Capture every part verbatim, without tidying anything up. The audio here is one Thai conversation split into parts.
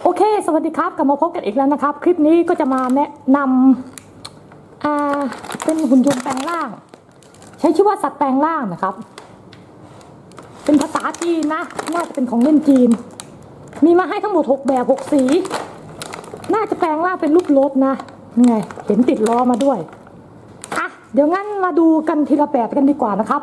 โอเคสวัสดีครับกลับมาพบกันอีกแล้วนะครับคลิปนี้ก็จะมาแนะนำอ่าเป็นหุ่นยนต์แปลงร่างใช้ชื่อว่าสัตว์แปลงร่างนะครับเป็นภาษาจีนนะน่าจะเป็นของเล่นจีนมีมาให้ทั้งหมดหกแบบหกสีน่าจะแปลงร่างเป็นรูปรถนะนี่ไงเห็นติดล้อมาด้วยอ่ะเดี๋ยวงั้นมาดูกันทีละแบบกันดีกว่านะครับ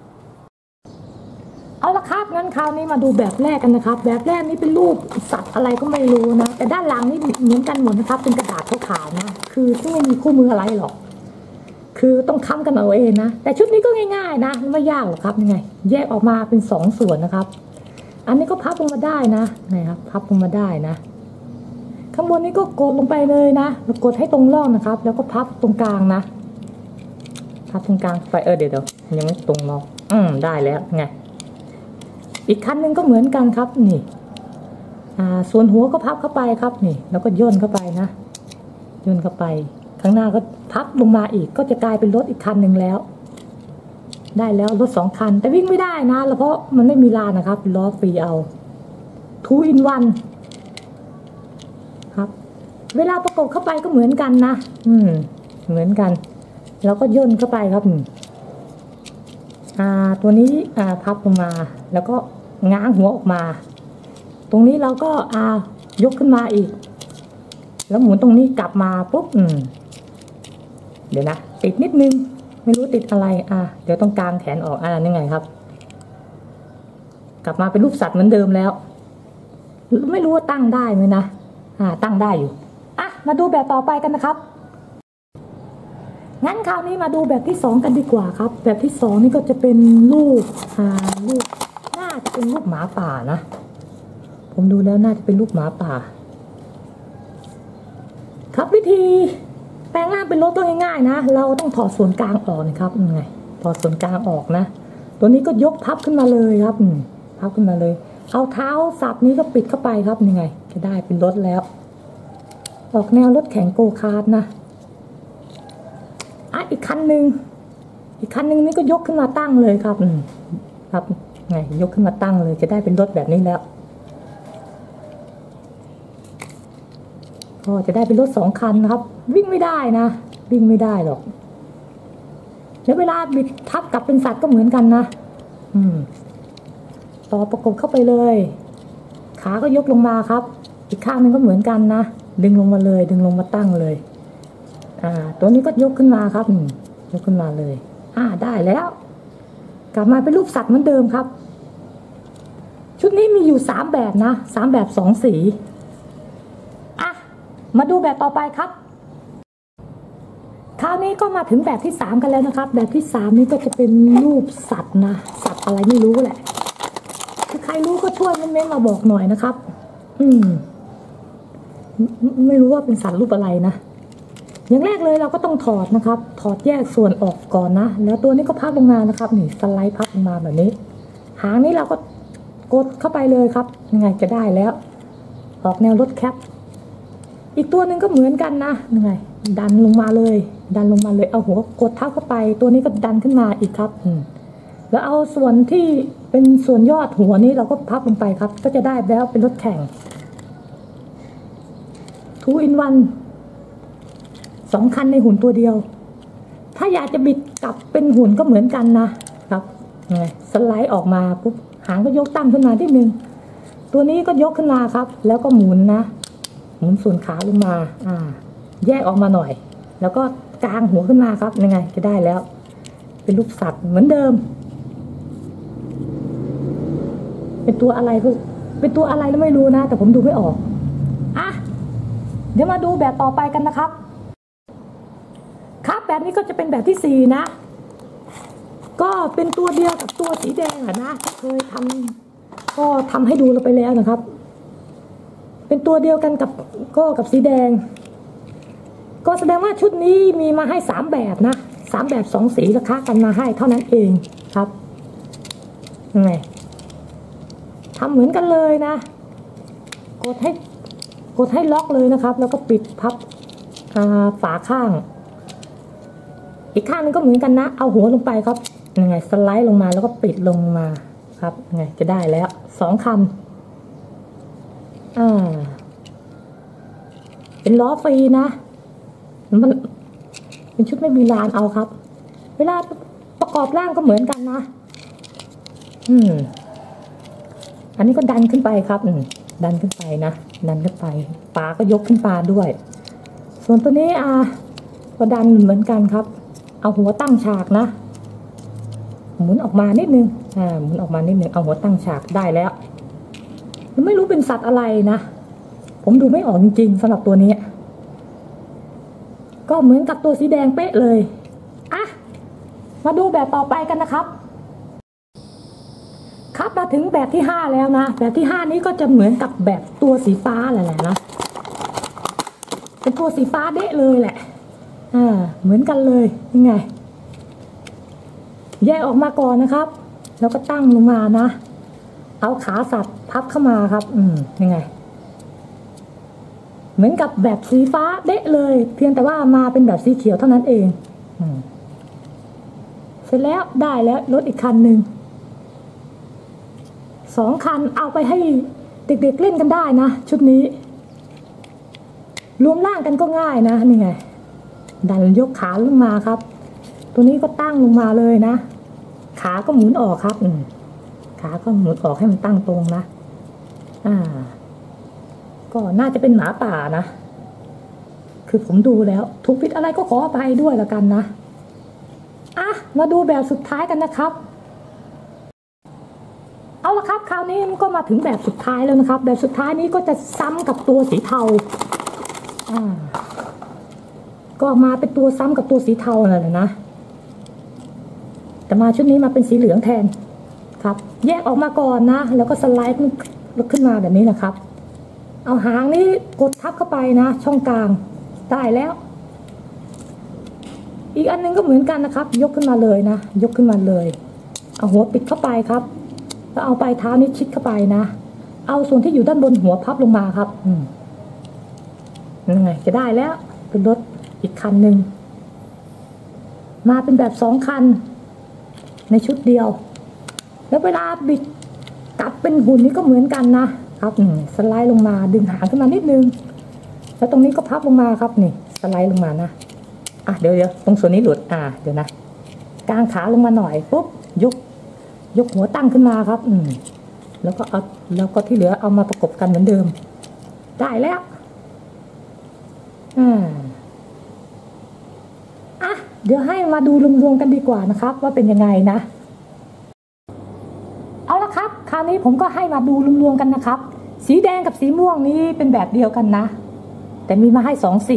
เอาละครับงั้นคราวนี้มาดูแบบแรกกันนะครับแบบแรกนี้เป็นรูปสัตว์อะไรก็ไม่รู้นะแต่ด้านหลังนี่เหมือนกันหมดนะครับเป็นกระดาษขาวๆนะคือไม่มีคู่มืออะไรหรอกคือต้องค้ำกันเอาเองนะแต่ชุดนี้ก็ง่ายๆนะไม่ยากหรอกครับยังไงแยกออกมาเป็นสองส่วนนะครับอันนี้ก็พับลงมาได้นะไงครับพับลงมาได้นะข้างบนนี้ก็กดลงไปเลยนะแล้วกดให้ตรงร่องนะครับแล้วก็พับตรงกลางนะพับตรงกลางไปเออเดี๋ยวเดี๋ยวยังไม่ตรงร่องอืมได้แล้วไงอีกคันหนึ่งก็เหมือนกันครับนี่อ่าส่วนหัวก็พับเข้าไปครับนี่แล้วก็ย่นเข้าไปนะย่นเข้าไปข้างหน้าก็พับลงมาอีกก็จะกลายเป็นรถอีกคันหนึ่งแล้วได้แล้วรถสองคันแต่วิ่งไม่ได้นะแล้วเพราะมันไม่มีลานนะครับล้อฟรีเอาทูอินวันครับเวลาประกบเข้าไปก็เหมือนกันนะอืมเหมือนกันแล้วก็ย่นเข้าไปครับอ่าตัวนี้อ่าพับลงมาแล้วก็ง้างหัวออกมาตรงนี้เราก็อ่ายกขึ้นมาอีกแล้วหมุนตรงนี้กลับมาปุ๊บอืมเดี๋ยวนะติดนิดนึงไม่รู้ติดอะไรอ่าเดี๋ยวต้องกางแขนออกอ่านี่ไงครับกลับมาเป็นรูปสัตว์เหมือนเดิมแล้วไม่รู้ว่าตั้งได้ไหมนะอ่าตั้งได้อยู่อ่ะมาดูแบบต่อไปกันนะครับงั้นคราวนี้มาดูแบบที่สองกันดีกว่าครับแบบที่สองนี่ก็จะเป็นรูปอ่ารูปน่าจะเป็นรูปหมาป่านะผมดูแล้วน่าจะเป็นรูปหมาป่าครับวิธีแปลงร่างเป็นรถต้องง่ายๆนะเราต้องถอดส่วนกลางออกนะครับยังไงถอดส่วนกลางออกนะตัวนี้ก็ยกพับขึ้นมาเลยครับพับขึ้นมาเลยเอาเท้าสับนี้ก็ปิดเข้าไปครับยังไงจะได้เป็นรถแล้วออกแนวรถแข่งโกคาร์ทนะอ่ะอีกคันหนึ่งอีกคันหนึ่งนี่ก็ยกขึ้นมาตั้งเลยครับครับไงยกขึ้นมาตั้งเลยจะได้เป็นรถแบบนี้แล้วก็จะได้เป็นรถสองคันนะครับวิ่งไม่ได้นะวิ่งไม่ได้หรอกแล้วเวลาบิดทับกลับเป็นสัตว์ก็เหมือนกันนะอืมต่อประกบเข้าไปเลยขาก็ยกลงมาครับอีกข้างนึงก็เหมือนกันนะดึงลงมาเลยดึงลงมาตั้งเลยอ่าตัวนี้ก็ยกขึ้นมาครับยกขึ้นมาเลยอ่าได้แล้วกลับมาเป็นรูปสัตว์เหมือนเดิมครับชุดนี้มีอยู่สามแบบนะสามแบบสองสีอ่ะมาดูแบบต่อไปครับคราวนี้ก็มาถึงแบบที่สามกันแล้วนะครับแบบที่สามนี้ก็จะเป็นรูปสัตว์นะสัตว์อะไรไม่รู้แหละถ้าใครรู้ก็ช่วยเม้นๆมาบอกหน่อยนะครับอืมไม่รู้ว่าเป็นสัตว์รูปอะไรนะอย่างแรกเลยเราก็ต้องถอดนะครับถอดแยกส่วนออกก่อนนะแล้วตัวนี้ก็พับลงมานะครับนี่สไลด์พับลงมาแบบนี้หางนี้เราก็กดเข้าไปเลยครับยังไงจะได้แล้วออกแนวรถแคปอีกตัวหนึ่งก็เหมือนกันนะยังไงดันลงมาเลยดันลงมาเลยเอาหัวกดเท้าเข้าไปตัวนี้ก็ดันขึ้นมาอีกครับอืมแล้วเอาส่วนที่เป็นส่วนยอดหัวนี้เราก็พับลงไปครับก็จะได้แล้วเป็นรถแข่งทูอินวันสองคันในหุ่นตัวเดียวถ้าอยากจะบิดกลับเป็นหุ่นก็เหมือนกันนะครับไงสไลด์ออกมาปุ๊บหางก็ยกตั้งขึ้นมาที่หนึ่งตัวนี้ก็ยกขึ้นมาครับแล้วก็หมุนนะหมุนส่วนขาลงมาอ่าแยกออกมาหน่อยแล้วก็กางหัวขึ้นมาครับยังไงจะได้แล้วเป็นรูปสัตว์เหมือนเดิมเป็นตัวอะไรก็เป็นตัวอะไรแล้วไม่รู้นะแต่ผมดูไม่ออกอ่ะเดี๋ยวมาดูแบบต่อไปกันนะครับครับแบบนี้ก็จะเป็นแบบที่สี่นะก็เป็นตัวเดียวกับตัวสีแดงอะนะเคยทำก็ทำให้ดูเราไปแล้วนะครับเป็นตัวเดียวกันกับก็กับสีแดงก็แสดงว่าชุดนี้มีมาให้สามแบบนะสามแบบสองสีราคากันมาให้เท่านั้นเองครับยังไงทำเหมือนกันเลยนะกดให้กดให้ล็อกเลยนะครับแล้วก็ปิดพับฝาข้างอีกข้างนึงก็เหมือนกันนะเอาหัวลงไปครับยังไงสไลด์ลงมาแล้วก็ปิดลงมาครับยังไงจะได้แล้วสองคันอ่าเป็นล้อฟรีนะมันเป็นชุดไม่มีลานเอาครับเวลาประกอบร่างก็เหมือนกันนะอืมอันนี้ก็ดันขึ้นไปครับอืมดันขึ้นไปนะดันขึ้นไปปลาก็ยกขึ้นปลาด้วยส่วนตัวนี้อ่าก็ดันเหมือนกันครับเอาหัวตั้งฉากนะหมุนออกมานิดนึงอ่าหมุนออกมานิดนึงเอาหัวตั้งฉากได้แล้วไม่รู้เป็นสัตว์อะไรนะผมดูไม่ออกจริงๆสำหรับตัวนี้ก็เหมือนกับตัวสีแดงเป๊ะเลยอ่ะมาดูแบบต่อไปกันนะครับครับมาถึงแบบที่ห้าแล้วนะแบบที่ห้านี้ก็จะเหมือนกับแบบตัวสีฟ้าแหละนะเป็นตัวสีฟ้าเด๊ะเลยแหละอ่าเหมือนกันเลยยังไงแยกออกมาก่อนนะครับแล้วก็ตั้งลงมานะเอาขาสัตว์พับเข้ามาครับอืมยังไงเหมือนกับแบบสีฟ้าเด๊ะเลยเพียงแต่ว่ามาเป็นแบบสีเขียวเท่านั้นเองอืมเสร็จแล้วได้แล้วรถอีกคันหนึ่งสองคันเอาไปให้เด็กๆเล่นกันได้นะชุดนี้รวมร่างกันก็ง่ายนะนี่ไงดันยกขาลงมาครับตัวนี้ก็ตั้งลงมาเลยนะขาก็หมุนออกครับอืมขาก็หมุนออกให้มันตั้งตรงนะอ่าก็น่าจะเป็นหมาป่านะคือผมดูแล้วถูกผิดอะไรก็ขออภัยด้วยละกันนะอ่ะมาดูแบบสุดท้ายกันนะครับเอาละครับคราวนี้มันก็มาถึงแบบสุดท้ายแล้วนะครับแบบสุดท้ายนี้ก็จะซ้ำกับตัวสีเทาอ่าก็มาเป็นตัวซ้ำกับตัวสีเทานั่นแหละนะแต่มาชุดนี้มาเป็นสีเหลืองแทนครับแยกออกมาก่อนนะแล้วก็สไลด์ขึ้นมาแบบนี้นะครับเอาหางนี้กดทับเข้าไปนะช่องกลางได้แล้วอีกอันนึงก็เหมือนกันนะครับยกขึ้นมาเลยนะยกขึ้นมาเลยเอาหัวปิดเข้าไปครับแล้วเอาปลายเท้านี้ชิดเข้าไปนะเอาส่วนที่อยู่ด้านบนหัวพับลงมาครับอืมยังไงจะได้แล้วเป็นรถอีกคันหนึ่งมาเป็นแบบสองคันในชุดเดียวแล้วเวลาบิดกลับเป็นหุ่นนี้ก็เหมือนกันนะครับสไลด์ลงมาดึงหางขึ้นมานิดนึงแล้วตรงนี้ก็พับลงมาครับนี่สไลด์ลงมานะอ่ะเดี๋ยวเดี๋ยวตรงส่วนนี้หลุดอ่าเดี๋ยวนะกางขาลงมาหน่อยปุ๊บยกยกหัวตั้งขึ้นมาครับอืมแล้วก็เอาแล้วก็ที่เหลือเอามาประกบกันเหมือนเดิมได้แล้วอ่าอ่ะเดี๋ยวให้มาดูรวมๆกันดีกว่านะครับว่าเป็นยังไงนะเอาละครับคราวนี้ผมก็ให้มาดูรวมๆกันนะครับสีแดงกับสีม่วงนี้เป็นแบบเดียวกันนะแต่มีมาให้สองสี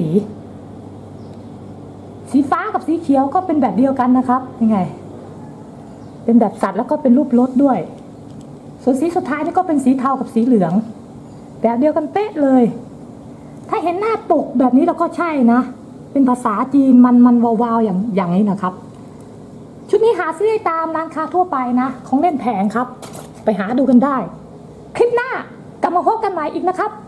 สีฟ้ากับสีเขียวก็เป็นแบบเดียวกันนะครับยังไงเป็นแบบสัตว์แล้วก็เป็นรูปรถด้วยส่วนสีสุดท้ายนี่ก็เป็นสีเทากับสีเหลืองแบบเดียวกันเป๊ะเลยถ้าเห็นหน้าปกแบบนี้เราก็ใช่นะเป็นภาษาจีนมันมันวาวๆอย่างอย่างนี้นะครับชุดนี้หาซื้อได้ตามร้านค้าทั่วไปนะของเล่นแผงครับไปหาดูกันได้คลิปหน้ากลับมาพบกันใหม่อีกนะครับ